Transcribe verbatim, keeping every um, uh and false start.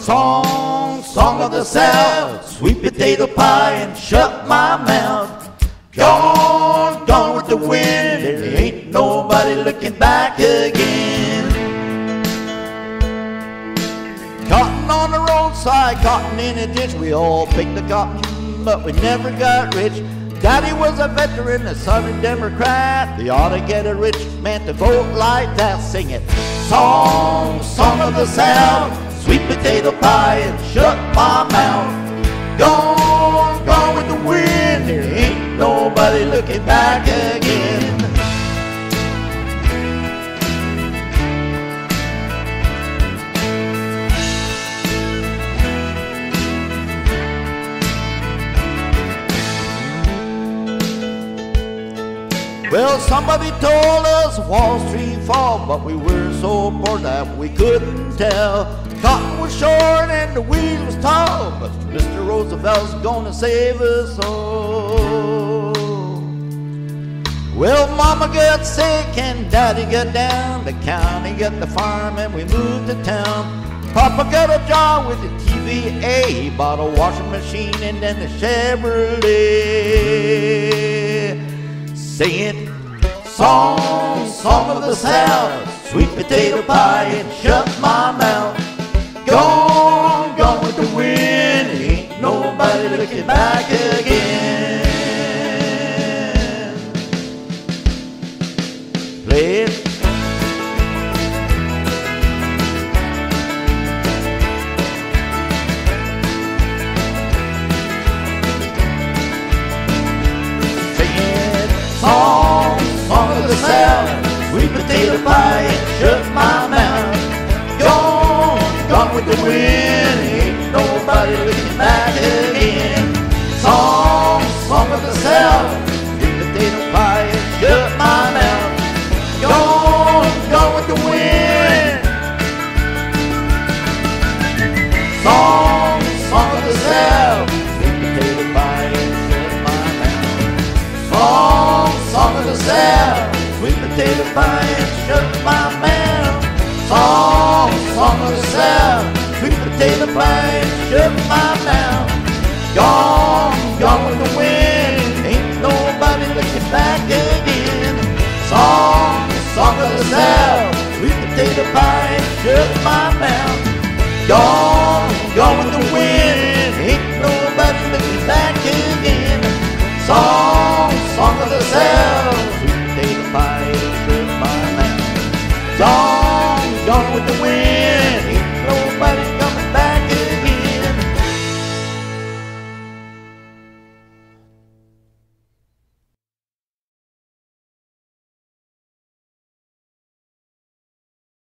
Song, song of the South, sweet potato pie and shut my mouth. Gone, gone with the wind, there ain't nobody looking back again. Cotton on the roadside, cotton in a ditch, we all picked the cotton, but we never got rich. Daddy was a veteran, a Southern Democrat. They ought to get a rich man to vote like that. Sing it. Song, song of the South, sweet potato pie and shut my mouth. Gone, gone with the wind, there ain't nobody looking back again. Well, somebody told us Wall Street fall, but we were so poor that we couldn't tell. Cotton was short and the weed was tall, but Mister Roosevelt's gonna save us all. Well, Mama got sick and Daddy got down. The county got the farm and we moved to town. Papa got a job with the T V A. He bought a washing machine and then a Chevrolet. Sing it. Song, song of the South, sweet potato pie and shut my mouth. Gone, gone with the wind, ain't nobody looking back again. Play it. Sing it. Song, song of the South, sweet potato pie and shut my mouth. Gone, gone with the wind, ain't nobody looking back again. Song, song of the South, sweet potato pie and shut my mouth. Gone, gone with the wind. Song, song of the South, sweet potato pie and shut my mouth. Song, song of the South, sweet potato pie and shut my mouth. Song, song of the South, sweet potato pie and shut my mouth. Gone, gone with the wind, ain't nobody looking back again. Song, song of the South, sweet potato pie and shut my mouth.